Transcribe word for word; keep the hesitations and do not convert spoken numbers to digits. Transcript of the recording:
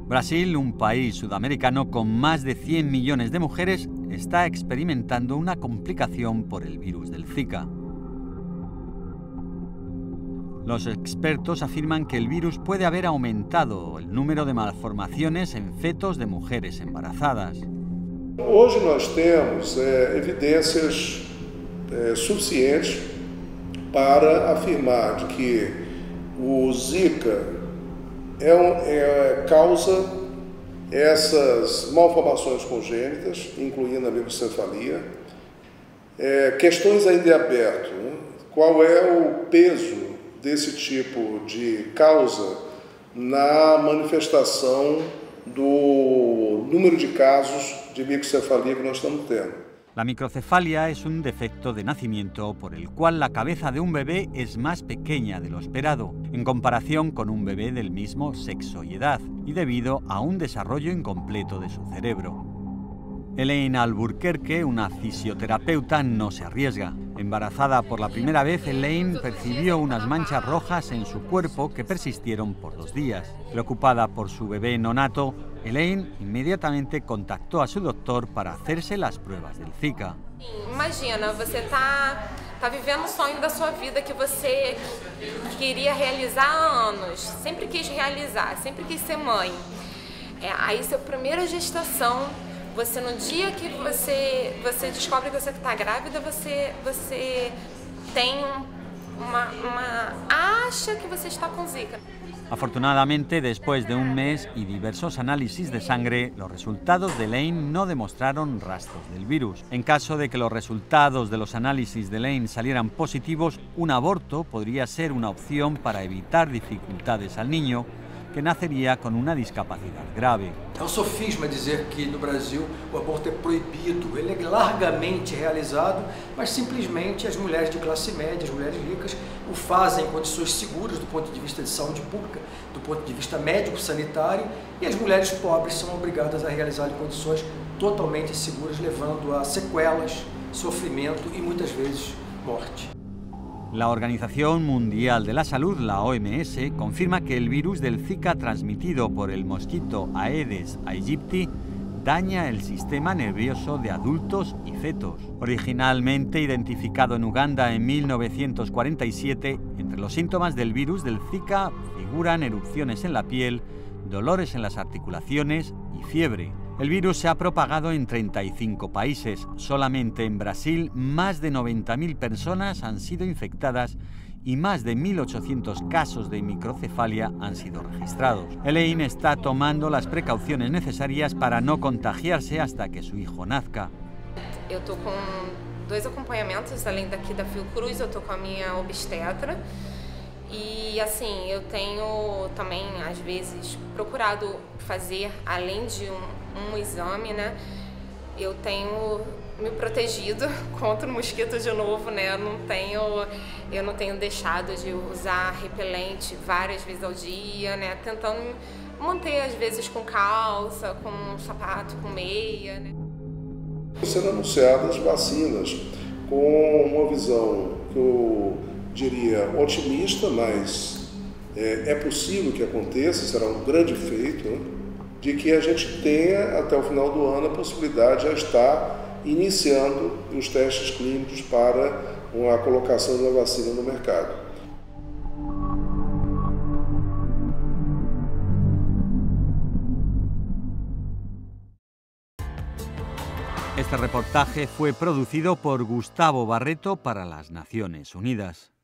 Brasil, un país sudamericano con más de cien millones de mujeres, está experimentando una complicación por el virus del Zika. Los expertos afirman que el virus puede haber aumentado el número de malformaciones en fetos de mujeres embarazadas. Hoje nós temos é, evidências é, suficientes para afirmar de que o Zika é, um, é, causa essas malformações congênitas, incluindo a microcefalia. É, questões ainda em aberto, né? Qual é o peso desse tipo de causa na manifestação do número de casos de microcefalia que nós estamos tendo. La microcefalia es un defecto de nacimiento por el cual la cabeza de un bebé es más pequeña de lo esperado, en comparación con un bebé del mismo sexo y edad, y debido a un desarrollo incompleto de su cerebro. Elaine Alburquerque, una fisioterapeuta, no se arriesga. Embarazada por la primera vez, Elaine percibió unas manchas rojas en su cuerpo que persistieron por dos días. Preocupada por su bebé nonato, Elaine inmediatamente contactó a su doctor para hacerse las pruebas del Zika. Imagina, você tá, tá vivendo o sonho da sua vida que você queria realizar há anos, sempre quis realizar, sempre quis ser mãe. É, aí, sua primeira gestação, você no dia que você, você descobre que você está grávida, você, você tem uma, uma acha que você está com Zika. Afortunadamente, después de un mes y diversos análisis de sangre, los resultados de Elaine no demostraron rastros del virus. En caso de que los resultados de los análisis de Elaine salieran positivos, un aborto podría ser una opción para evitar dificultades al niño, que nacería con una discapacidad grave. É um sofisma dizer que no Brasil o aborto é proibido. Ele é largamente realizado, mas simplesmente as mulheres de classe média, as mulheres ricas, o fazem em condições seguras do ponto de vista de saúde pública, do ponto de vista médico-sanitário, e as mulheres pobres são obrigadas a realizar em condições totalmente seguras, levando a sequelas, sofrimento e muitas vezes morte. La Organización Mundial de la Salud, la O M S, confirma que el virus del Zika transmitido por el mosquito Aedes aegypti daña el sistema nervioso de adultos y fetos. Originalmente identificado en Uganda en mil novecientos cuarenta y siete, entre los síntomas del virus del Zika figuran erupciones en la piel, dolores en las articulaciones y fiebre. El virus se ha propagado en treinta y cinco países. Solamente en Brasil, más de noventa mil personas han sido infectadas y más de mil ochocientos casos de microcefalia han sido registrados. Elaine está tomando las precauciones necesarias para no contagiarse hasta que su hijo nazca. Eu tô com dois acompanhamentos, além daqui da Fiocruz, eu tô com a minha obstetra. E assim, eu tenho também, às vezes, procurado fazer, além de um, um exame, né? Eu tenho me protegido contra o mosquito de novo, né? Eu não tenho, eu não tenho deixado de usar repelente várias vezes ao dia, né? Tentando manter, às vezes, com calça, com sapato, com meia, né? Sendo anunciadas vacinas com uma visão que eu diria otimista, mas é, é possível que aconteça, será um grande feito, né, de que a gente tenha até o final do ano a possibilidade de já estar iniciando os testes clínicos para a colocação da vacina no mercado. Este reportaje fue producido por Gustavo Barreto para las Naciones Unidas.